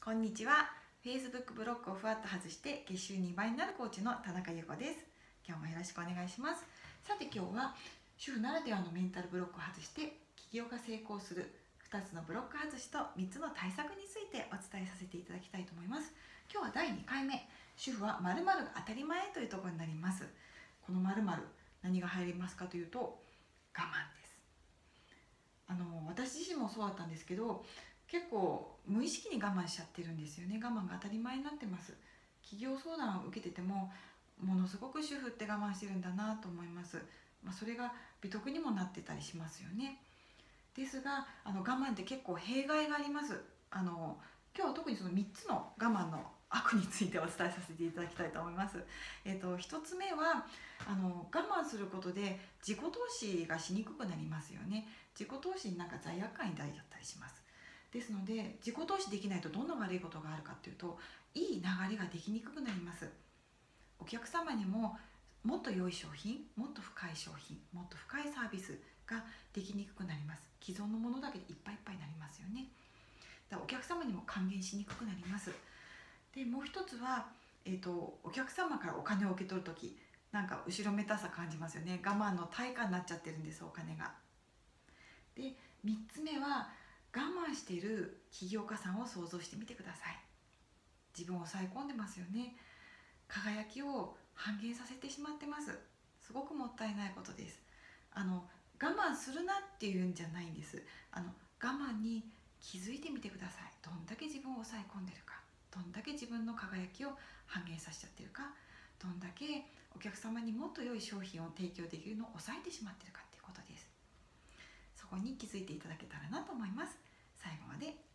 こんにちは。 Facebook ブロックをふわっと外して月収2倍になるコーチの田中優子です。今日もよろしくお願いします。さて今日は主婦ならではのメンタルブロックを外して起業が成功する2つのブロック外しと3つの対策についてお伝えさせていただきたいと思います。今日は第2回目、主婦は〇〇が当たり前というところになります。この〇〇、何が入りますかというと我慢です。私自身もそうだったんですけど、結構無意識に我慢しちゃってるんですよね。我慢が当たり前になってます。起業相談を受けててもものすごく主婦って我慢してるんだなと思います。それが美徳にもなってたりしますよね。ですが我慢って結構弊害があります。今日は特にその3つの我慢の悪についてお伝えさせていただきたいと思います。1つ目は我慢することで自己投資がしにくくなりますよね。自己投資に罪悪感に抱いちゃったりします。ですので自己投資できないとどんな悪いことがあるかっていうと、いい流れができにくくなります。お客様にももっと良い商品、もっと深い商品、もっと深いサービスができにくくなります。既存のものだけでいっぱいいっぱいになりますよね。だからお客様にも還元しにくくなります。でもう一つは、お客様からお金を受け取るとき後ろめたさ感じますよね。我慢の対価になっちゃってるんです、お金が。で3つ目は我慢している起業家さんを想像してみてください。自分を抑え込んでますよね。輝きを半減させてしまってます。すごくもったいないことです。我慢するなっていうんじゃないんです。我慢に気づいてみてください。どんだけ自分を抑え込んでるか、どんだけ自分の輝きを半減させちゃってるか、どんだけお客様にもっと良い商品を提供できるのを抑えてしまってるかっていうことです。そこに気づいていただけたらなと思います。最後まで